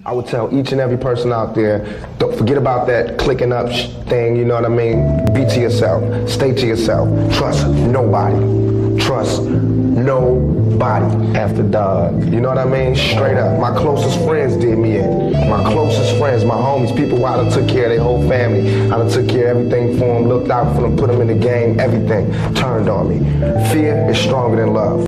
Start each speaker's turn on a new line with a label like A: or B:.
A: I would tell each and every person out there, don't forget about that clicking up thing, you know what I mean? Be to yourself, stay to yourself, trust nobody, trust nobody after dog, you know what I mean? Straight up, my closest friends did me in, my closest friends, my homies, people who I done took care of their whole family, I done took care of everything for them, looked out for them, put them in the game, everything turned on me. Fear is stronger than love.